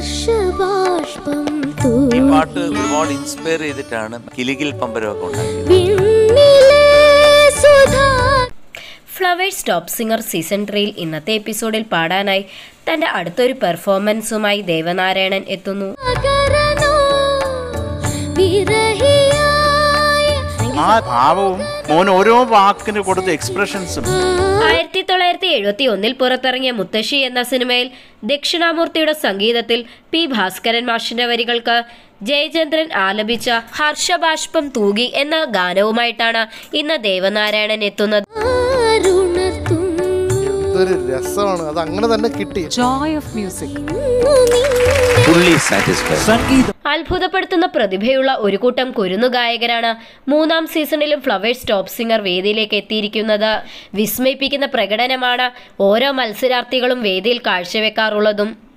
ഈ പാട്ട് ഒരുപാട് ഇൻസ്പയർ ചെയ്തിട്ടാണ് കിലുകിൽ പമ്പരമൊക്കെ ഉണ്ടാക്കിയത്. ഫ്ലവേഴ്സ് ടോപ്പ് സിംഗർ സീസൺ 3 ഇന്നത്തെ എപ്പിസോഡിൽ പാടാനായി തന്റെ അടുത്തൊരു പെർഫോമൻസുമായി ദേവനാരായണൻ എത്തുന്നു. ആ ഭാവവും ഓരോ വാക്കിന് കൊടുത്ത എക്സ്പ്രഷൻസും. 1971 പുറത്തിറങ്ങിയ മുത്തശ്ശി എന്ന സിനിമയിൽ ദക്ഷിണാമൂർത്തിയുടെ സംഗീതത്തിൽ പി ഭാസ്കരൻ മാഷിന്റെ വരികൾക്ക് ജയചന്ദ്രൻ ആലപിച്ച ഹർഷബാഷ്പം തൂകി എന്ന ഗാനവുമായിട്ടാണ് ഇന്ന് ദേവനാരായണൻ എത്തുന്നത്. രസമാണ്, അത് അങ്ങനെ തന്നെ കിട്ടി. Joy of music. അത്ഭുതപ്പെടുത്തുന്ന പ്രതിഭയുള്ള ഒരു കൂട്ടം കുരുന്നു ഗായകരാണ് 3-ാം സീസണിലും ഫ്ലവേഴ്സ് ടോപ്പ് സിംഗർ വേദിയിലേക്ക് എത്തിയിരിക്കുന്നത്. വിസ്മയിപ്പിക്കുന്ന പ്രകടനമാണ് ഓരോ മത്സരാർത്ഥികളും വേദിയിൽ കാഴ്ചവെക്കാറുള്ളതും.